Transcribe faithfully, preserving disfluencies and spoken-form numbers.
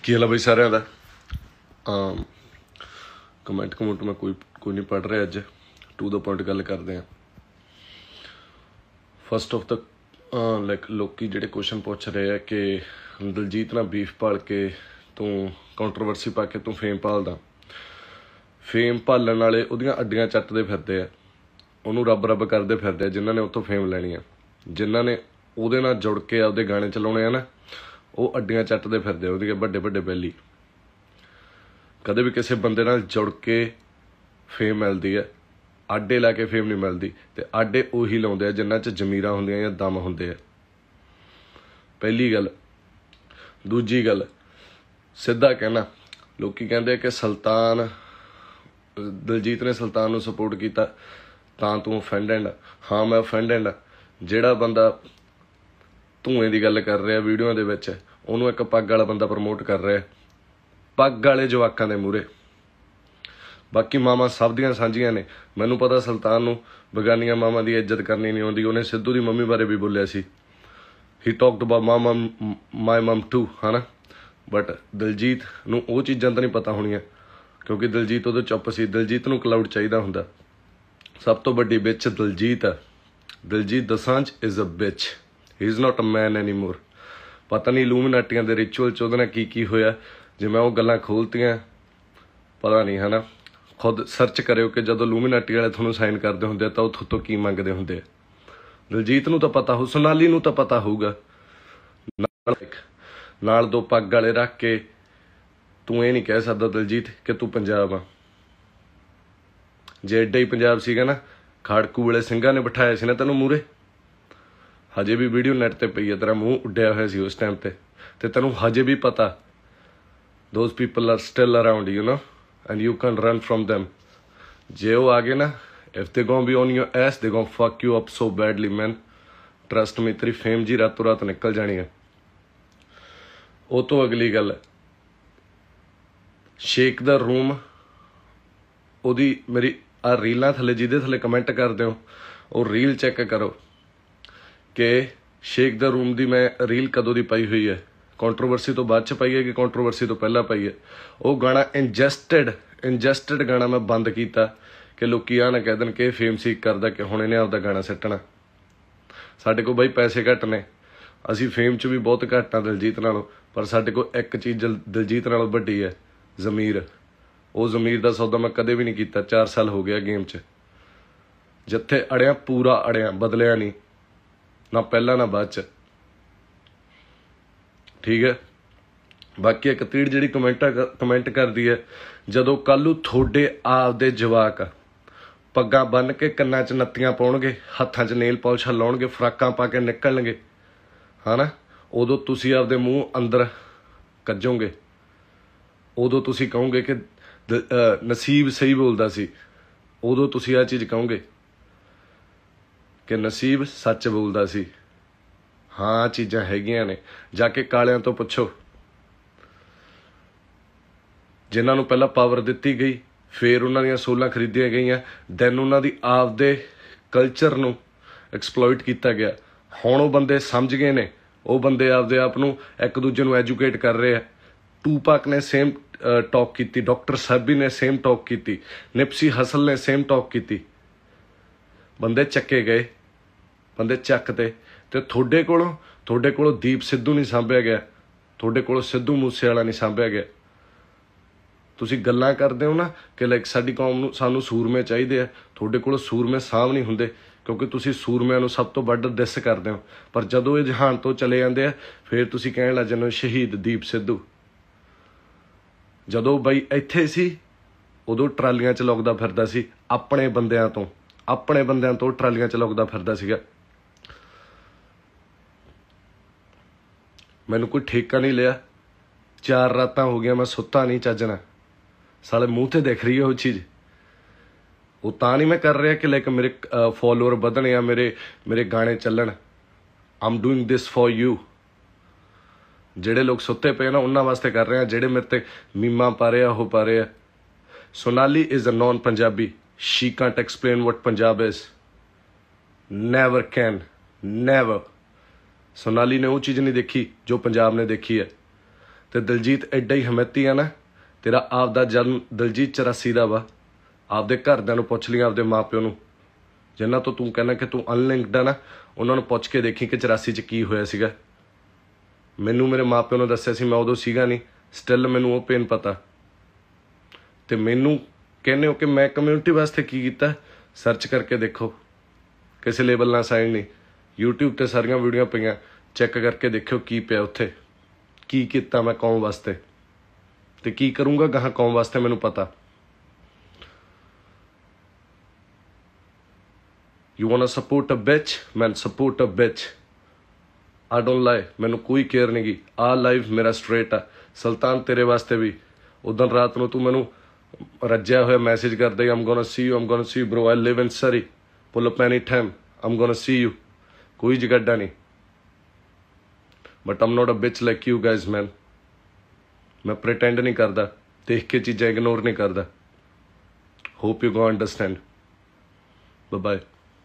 ਕੀ ਹਾਲ ਆ ਬਈ ਸਾਰਿਆਂ ਦਾ। ਕਮੈਂਟ ਕਮੈਂਟ ਮੈਂ ਕੋਈ ਕੋਈ ਨਹੀਂ ਪੜ੍ਹ ਰਿਹਾ। ਅੱਜ ਟੂ ਦਾ ਪੁਆਇੰਟ ਗੱਲ ਕਰਦੇ ਹਾਂ। ਫਸਟ ਆਫ ਦਾ ਲਾਈਕ ਲੋਕੀ ਜਿਹੜੇ ਕੁਐਸਚਨ ਪੁੱਛ ਰਹੇ ਆ ਕਿ ਦਲਜੀਤ ਨਾਲ ਬੀਫ ਪਾਲ ਕੇ ਤੂੰ ਕੰਟਰੋਵਰਸੀ ਪਾ ਕੇ ਤੂੰ ਫੇਮ ਭਾਲਦਾ। ਫੇਮ ਭਾਲਣ ਵਾਲੇ ਉਹਦੀਆਂ ਅੱਡੀਆਂ ਚੱਟਦੇ ਫਿਰਦੇ ਆ, ਉਹਨੂੰ ਰੱਬ ਰੱਬ ਕਰਦੇ ਫਿਰਦੇ ਆ ਜਿਨ੍ਹਾਂ ਨੇ ਉੱਥੋਂ ਫੇਮ ਲੈਣੀ ਆ। ਜਿਨ੍ਹਾਂ ਨੇ ਉਹਦੇ ਨਾਲ ਜੁੜ ਕੇ ਆਪਦੇ ਗਾਣੇ ਚਲਾਉਣੇ ਆ ਨਾ, ਉਹ ਅੱਡੀਆਂ ਚੱਟਦੇ ਫਿਰਦੇ ਉਹਦੀਆਂ ਵੱਡੇ ਵੱਡੇ ਬੈਲੀ। ਕਦੇ ਵੀ ਕਿਸੇ ਬੰਦੇ ਨਾਲ ਜੁੜ ਕੇ ਫੇਮ ਮਿਲਦੀ ਹੈ, ਆਡੇ ਲਾ ਕੇ ਫੇਮ ਨਹੀਂ ਮਿਲਦੀ। ਅਤੇ ਆਡੇ ਉਹੀ ਲਾਉਂਦੇ ਆ ਜਿਨ੍ਹਾਂ 'ਚ ਜ਼ਮੀਰਾਂ ਹੁੰਦੀਆਂ ਜਾਂ ਦਮ ਹੁੰਦੇ ਆ। ਪਹਿਲੀ ਗੱਲ। ਦੂਜੀ ਗੱਲ, ਸਿੱਧਾ ਕਹਿਣਾ, ਲੋਕ ਕਹਿੰਦੇ ਆ ਕਿ ਸੁਲਤਾਨ ਦਲਜੀਤ ਨੇ ਸੁਲਤਾਨ ਨੂੰ ਸਪੋਰਟ ਕੀਤਾ ਤਾਂ ਤੂੰ ਅਫੈਂਡਡ। ਹਾਂ ਮੈਂ ਅਫੈਂਡਡ। ਜਿਹੜਾ ਬੰਦਾ ਧੂਏ ਦੀ ਗੱਲ ਕਰ ਰਿਹਾ ਵੀਡੀਓ ਦੇ ਵਿੱਚ, ਉਹਨੂੰ ਇੱਕ ਪੱਗ ਵਾਲਾ ਬੰਦਾ ਪ੍ਰਮੋਟ ਕਰ ਰਿਹਾ, ਪੱਗ ਵਾਲੇ ਜਵਾਕਾਂ ਦੇ ਮੂਹਰੇ। ਬਾਕੀ ਮਾਵਾਂ ਸਭ ਦੀਆਂ ਸਾਂਝੀਆਂ ਨੇ। ਮੈਨੂੰ ਪਤਾ ਸੁਲਤਾਨ ਨੂੰ ਬਗਾਨੀਆਂ ਮਾਵਾਂ ਦੀ ਇੱਜ਼ਤ ਕਰਨੀ ਨਹੀਂ ਆਉਂਦੀ। ਉਹਨੇ ਸਿੱਧੂ ਦੀ ਮੰਮੀ ਬਾਰੇ ਵੀ ਬੋਲਿਆ ਸੀ, he talked about my mom my mom too, ਹੈ ਨਾ। ਬਟ ਦਲਜੀਤ ਨੂੰ ਉਹ ਚੀਜ਼ਾਂ ਤਾਂ ਨਹੀਂ ਪਤਾ ਹੋਣੀਆਂ, ਕਿਉਂਕਿ ਦਲਜੀਤ ਉਦੋਂ ਚੁੱਪ ਸੀ। ਦਲਜੀਤ ਨੂੰ ਕਲਾਊਡ ਚਾਹੀਦਾ ਹੁੰਦਾ। ਸਭ ਤੋਂ ਵੱਡੀ ਬਿੱਚ ਦਲਜੀਤ ਆ। Daljit Dosanjh is a bitch, he is not a man any more. ਪਤਾ ਨਹੀਂ ਇਲੂਮੀਨਾਟੀਆਂ ਦੇ ਰਿਚੁਅਲ 'ਚ ਉਹਦੇ ਨਾਲ ਕੀ ਕੀ ਹੋਇਆ। ਜੇ ਮੈਂ ਉਹ ਗੱਲਾਂ ਖੋਲ੍ਹਤੀਆਂ ਪਤਾ ਨਹੀਂ, ਹੈ ਨਾ। ਖੁਦ ਸਰਚ ਕਰਿਓ ਕਿ ਜਦੋਂ ਇਲੂਮੀਨਾਟੀ ਵਾਲੇ ਤੁਹਾਨੂੰ ਸਾਈਨ ਕਰਦੇ ਹੁੰਦੇ ਆ ਤਾਂ ਉਹ ਤੁਹਾਡੇ ਤੋਂ ਕੀ ਮੰਗਦੇ ਹੁੰਦੇ ਆ। ਦਲਜੀਤ ਨੂੰ ਤਾਂ ਪਤਾ ਹੋਊ, ਸੋਨਾਲੀ ਨੂੰ ਤਾਂ ਪਤਾ ਹੋਊਗਾ। ਨਾਲ ਨਾਲ ਦੋ ਪੱਗ ਵਾਲੇ ਰੱਖ ਕੇ ਤੂੰ ਇਹ ਨਹੀਂ ਕਹਿ ਸਕਦਾ ਦਲਜੀਤ ਕਿ ਤੂੰ ਪੰਜਾਬ ਆ। ਜੇ ਐਡਾ ਹੀ ਪੰਜਾਬ ਸੀਗਾ ਨਾ, ਖਾੜਕੂ ਵਾਲੇ ਸਿੰਘਾਂ ਨੇ ਬਿਠਾਇਆ ਸੀ ਨਾ ਤੈਨੂੰ ਮੂਹਰੇ। ਹਜੇ ਵੀ ਵੀਡੀਓ ਨੈੱਟ 'ਤੇ ਪਈ ਹੈ, ਤੇਰਾ ਮੂੰਹ ਉੱਡਿਆ ਹੋਇਆ ਸੀ ਉਸ ਟਾਈਮ 'ਤੇ ਅਤੇ ਤੈਨੂੰ ਹਜੇ ਵੀ ਪਤਾ those people are still around you know and you can run from them. ਜੇ ਉਹ ਆ ਗਏ ਨਾ, if they gon be on your ass they gon fuck you up so badly man. Trust me, ਤੇਰੀ ਫੇਮ ਜੀ ਰਾਤੋਂ ਰਾਤ ਨਿਕਲ ਜਾਣੀ ਹੈ। ਉਹ ਤੋਂ ਅਗਲੀ ਗੱਲ, ਸ਼ੇਖ ਦਾ ਰੂਮ, ਉਹਦੀ ਮੇਰੀ ਆਹ ਰੀਲਾਂ ਥੱਲੇ ਜਿਹਦੇ ਥੱਲੇ ਕਮੈਂਟ ਕਰਦੇ ਹੋ, ਉਹ ਰੀਲ ਚੈੱਕ ਕਰੋ ਕਿ ਸ਼ੇਖ ਦਾ ਰੂਮ ਦੀ ਮੈਂ ਰੀਲ ਕਦੋਂ ਦੀ ਪਾਈ ਹੋਈ ਹੈ। ਕੰਟਰੋਵਰਸੀ ਤੋਂ ਬਾਅਦ 'ਚ ਪਾਈ ਹੈ ਕਿ ਕੰਟਰੋਵਰਸੀ ਤੋਂ ਪਹਿਲਾਂ ਪਾਈ ਹੈ। ਉਹ ਗਾਣਾ ਇੰਜਸਟਡ ਇੰਜਸਟਡ ਗਾਣਾ ਮੈਂ ਬੰਦ ਕੀਤਾ ਕਿ ਲੋਕ ਆਹ ਨਾ ਕਹਿ ਦੇਣ ਕਿ ਇਹ ਫੇਮ ਸੀਕ ਕਰਦਾ ਕਿ ਹੁਣ ਇਹਨੇ ਆਪਦਾ ਗਾਣਾ ਸਿੱਟਣਾ। ਸਾਡੇ ਕੋਲ ਬਾਈ ਪੈਸੇ ਘੱਟ ਨੇ, ਅਸੀਂ ਫੇਮ 'ਚ ਵੀ ਬਹੁਤ ਘੱਟ ਆ ਦਲਜੀਤ ਨਾਲੋਂ, ਪਰ ਸਾਡੇ ਕੋਲ ਇੱਕ ਚੀਜ਼ ਦਲਜੀਤ ਨਾਲੋਂ ਵੱਡੀ ਹੈ, ਜ਼ਮੀਰ। ਉਹ ਜ਼ਮੀਰ ਦਾ ਸੌਦਾ ਮੈਂ ਕਦੇ ਵੀ ਨਹੀਂ ਕੀਤਾ। ਚਾਰ ਸਾਲ ਹੋ ਗਿਆ ਗੇਮ 'ਚ, ਜਿੱਥੇ ਅੜਿਆ ਪੂਰਾ ਅੜਿਆ, ਬਦਲਿਆ ਨਹੀਂ, ਨਾ ਪਹਿਲਾਂ ਨਾ ਬਾਅਦ 'ਚ। ਠੀਕ ਹੈ। ਬਾਕੀ ਇੱਕ ਤੀੜ ਜਿਹੜੀ ਕਮੈਂਟਾਂ ਕਮੈਂਟ ਕਰਦੀ ਹੈ, ਜਦੋਂ ਕੱਲ੍ਹ ਨੂੰ ਤੁਹਾਡੇ ਆਪਦੇ ਜਵਾਕ ਪੱਗਾਂ ਬੰਨ੍ਹ ਕੇ ਕੰਨਾਂ 'ਚ ਨੱਤੀਆਂ ਪਾਉਣਗੇ, ਹੱਥਾਂ 'ਚ ਨੇਲ ਪਾਲਿਸ਼ਾਂ ਲਾਉਣਗੇ, ਫਰਾਕਾਂ ਪਾ ਕੇ ਨਿਕਲਣਗੇ, ਹੈ ਨਾ, ਉਦੋਂ ਤੁਸੀਂ ਆਪਦੇ ਮੂੰਹ ਅੰਦਰ ਕੱਜੋਗੇ। ਉਦੋਂ ਤੁਸੀਂ ਕਹੋਗੇ ਕਿ ਦ ਨਸੀਬ ਸਹੀ ਬੋਲਦਾ ਸੀ। ਉਦੋਂ ਤੁਸੀਂ ਆਹ ਚੀਜ਼ ਕਹੋਗੇ ਕਿ ਨਸੀਬ ਸੱਚ ਬੋਲਦਾ ਸੀ। ਹਾਂ ਚੀਜ਼ਾਂ ਹੈਗੀਆਂ ਨੇ। ਜਾ ਕੇ ਕਾਲਿਆਂ ਤੋਂ ਪੁੱਛੋ, ਜਿਨ੍ਹਾਂ ਨੂੰ ਪਹਿਲਾਂ ਪਾਵਰ ਦਿੱਤੀ ਗਈ, ਫਿਰ ਉਹਨਾਂ ਦੀਆਂ ਸੋਲਾਂ ਖਰੀਦੀਆਂ ਗਈਆਂ, ਦੈਨ ਉਹਨਾਂ ਦੀ ਆਪਦੇ ਕਲਚਰ ਨੂੰ ਐਕਸਪਲੋਇਟ ਕੀਤਾ ਗਿਆ। ਹੁਣ ਉਹ ਬੰਦੇ ਸਮਝ ਗਏ ਨੇ, ਉਹ ਬੰਦੇ ਆਪਦੇ ਆਪ ਨੂੰ ਇੱਕ ਦੂਜੇ ਨੂੰ ਐਜੂਕੇਟ ਕਰ ਰਹੇ ਆ। ਟੂਪਾਕ ਨੇ ਸੇਮ ਟਾਕ ਕੀਤੀ, ਡਾਕਟਰ ਸਾਬੀ ਨੇ ਸੇਮ ਟਾਕ ਕੀਤੀ, ਨਿਪਸੀ ਹਸਲ ਨੇ ਸੇਮ ਟਾਕ ਕੀਤੀ। ਬੰਦੇ ਚੱਕੇ ਗਏ, ਬੰਦੇ ਚੱਕ ਤੇ ਅਤੇ ਤੁਹਾਡੇ ਕੋਲੋਂ ਤੁਹਾਡੇ ਕੋਲੋਂ ਦੀਪ ਸਿੱਧੂ ਨਹੀਂ ਸਾਂਭਿਆ ਗਿਆ, ਤੁਹਾਡੇ ਕੋਲੋਂ ਸਿੱਧੂ ਮੂਸੇ ਵਾਲਾ ਨਹੀਂ ਸਾਂਭਿਆ ਗਿਆ। ਤੁਸੀਂ ਗੱਲਾਂ ਕਰਦੇ ਹੋ ਨਾ ਕਿ ਲਾਈਕ ਸਾਡੀ ਕੌਮ ਨੂੰ ਸਾਨੂੰ ਸੂਰਮੇ ਚਾਹੀਦੇ ਆ, ਤੁਹਾਡੇ ਕੋਲੋਂ ਸੂਰਮੇ ਸਾਂਭ ਨਹੀਂ ਹੁੰਦੇ, ਕਿਉਂਕਿ ਤੁਸੀਂ ਸੂਰਮਿਆਂ ਨੂੰ ਸਭ ਤੋਂ ਵੱਧ ਦਿਸ ਕਰਦੇ ਹੋ। ਪਰ ਜਦੋਂ ਇਹ ਜਹਾਨ ਤੋਂ ਚਲੇ ਜਾਂਦੇ ਆ, ਫਿਰ ਤੁਸੀਂ ਕਹਿਣ ਲੱਗ ਜਾਂਦੇ ਹੋ ਸ਼ਹੀਦ ਦੀਪ ਸਿੱਧੂ। ਜਦੋਂ ਬਈ ਇੱਥੇ ਸੀ ਉਦੋਂ ਟਰਾਲੀਆਂ 'ਚ ਲੁਕਦਾ ਫਿਰਦਾ ਸੀ, ਆਪਣੇ ਬੰਦਿਆਂ ਤੋਂ ਆਪਣੇ ਬੰਦਿਆਂ ਤੋਂ ਟਰਾਲੀਆਂ 'ਚ ਲੁਕਦਾ ਫਿਰਦਾ ਸੀਗਾ। ਮੈਨੂੰ ਕੋਈ ਠੇਕਾ ਨਹੀਂ ਲਿਆ। ਚਾਰ ਰਾਤਾਂ ਹੋ ਗਈਆਂ ਮੈਂ ਸੁੱਤਾ ਨਹੀਂ ਚੱਜ ਨਾਲ। ਸਾਲੇ ਮੂੰਹ 'ਤੇ ਦਿਖ ਰਹੀ ਹੈ ਉਹ ਚੀਜ਼। ਉਹ ਤਾਂ ਨਹੀਂ ਮੈਂ ਕਰ ਰਿਹਾ ਕਿ ਲਾਈਕ ਮੇਰੇ ਫੋਲੋਅਰ ਵਧਣ ਜਾਂ ਮੇਰੇ ਮੇਰੇ ਗਾਣੇ ਚੱਲਣ। I'm doing this for you. ਜਿਹੜੇ ਲੋਕ ਸੁੱਤੇ ਪਏ ਨਾ ਉਹਨਾਂ ਵਾਸਤੇ ਕਰ ਰਹੇ ਆ, ਜਿਹੜੇ ਮੇਰੇ 'ਤੇ ਮੀਮਾਂ ਪਾ ਰਹੇ ਆ ਉਹ ਪਾ ਰਹੇ ਆ। Sonali is a known Punjabi, she can't explain what Punjab is, never can, never. Sonali ਨੇ ਉਹ ਚੀਜ਼ ਨਹੀਂ ਦੇਖੀ ਜੋ ਪੰਜਾਬ ਨੇ ਦੇਖੀ ਹੈ। ਤੇ ਦਲਜੀਤ ਐਡਾ ਹੀ ਹਮੈਤੀ ਆ ਨਾ, ਤੇਰਾ ਆਪਦਾ ਜਨਮ ਦਲਜੀਤ ਚੁਰਾਸੀ ਦਾ ਵਾ। ਆਪਦੇ ਘਰਦਿਆਂ ਨੂੰ ਪੁੱਛ ਲਈ, ਆਪਦੇ ਮਾਂ ਪਿਓ ਨੂੰ, ਜਿਨ੍ਹਾਂ ਤੋਂ ਤੂੰ ਕਹਿੰਦਾ ਕਿ ਤੂੰ ਅਨਲਿੰਕਡ ਆ ਨਾ, ਉਹਨਾਂ ਨੂੰ ਪੁੱਛ ਕੇ ਦੇਖੀ ਕਿ ਚੁਰਾਸੀ 'ਚ ਕੀ ਹੋਇਆ ਸੀਗਾ। ਮੈਨੂੰ ਮੇਰੇ ਮਾਂ ਪਿਓ ਨੇ ਦੱਸਿਆ ਸੀ, ਮੈਂ ਉਦੋਂ ਸੀਗਾ ਨਹੀਂ, ਸਟਿਲ ਮੈਨੂੰ ਉਹ ਪੇਨ ਪਤਾ। ਤੇ ਮੈਨੂੰ ਕਹਿੰਦੇ ਹੋ ਕਿ ਮੈਂ ਕਮਿਊਨਿਟੀ ਵਾਸਤੇ ਕੀ ਕੀਤਾ, ਸਰਚ ਕਰਕੇ ਦੇਖੋ, ਕਿਸੇ ਲੇਬਲ ਨਾਲ ਸਾਈਨ ਨਹੀਂ। ਯੂਟਿਊਬ 'ਤੇ ਸਾਰੀਆਂ ਵੀਡੀਓ ਪਈਆਂ, ਚੈੱਕ ਕਰਕੇ ਦੇਖਿਓ ਕੀ ਪਿਆ ਉੱਥੇ, ਕੀ ਕੀਤਾ ਮੈਂ ਕੌਮ ਵਾਸਤੇ ਤੇ ਕੀ ਕਰੂੰਗਾ ਗਾਹਾਂ ਕੌਮ ਵਾਸਤੇ, ਮੈਨੂੰ ਪਤਾ। You wanna support a bitch? Man, support a bitch. I don't lie. ਮੈਨੂੰ ਕੋਈ ਕੇਅਰ ਨਹੀਂ ਗੀ। ਆ ਲਾਈਵ ਮੇਰਾ ਸਟ੍ਰੇਟ ਆ। ਸੁਲਤਾਨ ਤੇਰੇ ਵਾਸਤੇ ਵੀ ਉਦੋਂ ਰਾਤ ਨੂੰ ਤੂੰ ਮੈਨੂੰ ਰੱਜਿਆ ਹੋਇਆ ਮੈਸੇਜ ਕਰਦਾ ਹੀ, I'm gonna see you, I'm gonna see you bro, I live in Surrey, pull up any time, I'm gonna see you। ਕੋਈ ਜਗੱਡਾ ਨਹੀਂ, but I'm not a bitch like you guys man। ਮੈਂ pretend ਨਹੀਂ ਕਰਦਾ, ਦੇਖ ਕੇ ਚੀਜ਼ਾਂ ignore ਨਹੀਂ ਕਰਦਾ। Hope you go understand। Bye bye।